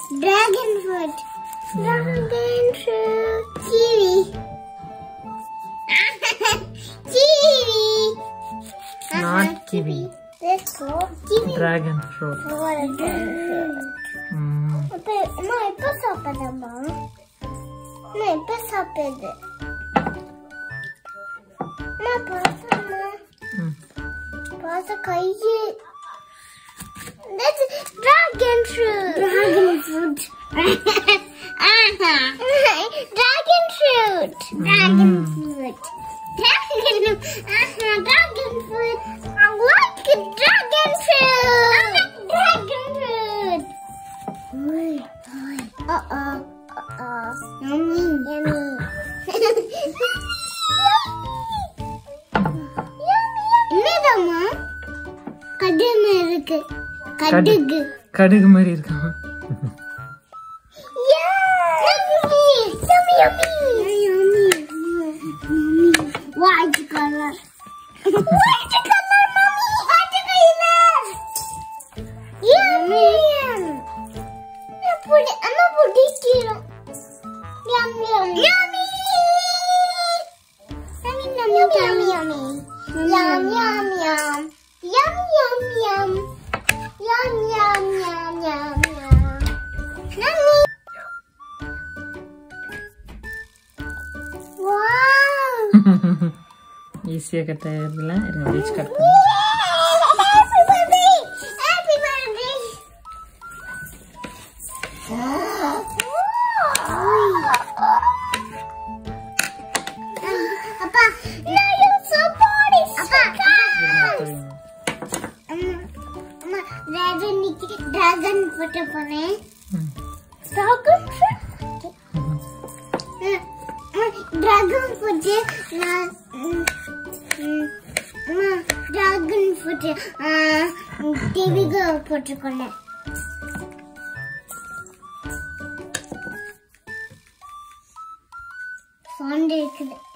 Dragon fruit. Dragon fruit. Kiwi. Kiwi. Not kiwi. Let's go. Kiwi. Dragon fruit. அம்மா எப்ப சாப்பிடுறமா? நான் எப்ப சாப்பிடுது? நான் பாத்தமா. பாத்த கையே. That's dragon fruit. Dragon fruit. Dragon fruit. Dragon fruit. Dragon fruit. I like dragon fruit. Dragon fruit. Yummy, yummy. என்னடா கடுகு இருக்கு கடுகு கடுகு மாதிரி இருக்கா white color white color mommy white color yummy put amma put kilo yum yum yummy yummy yum yum yum yum yum yum yum yum yum yum yum yum yummy wow ஈஸியா cut ஆயிரல இருங்க reach cut happy birthday happy birthday அப்பா நான் so body அப்பா அம்மா dragon போட்டு போனேன் dragon போட்டு நான் அம்மா டிராகன் போட்டு டிவிக்கு போட்டுக்கொண்டேன் சவுண்ட் இருக்குது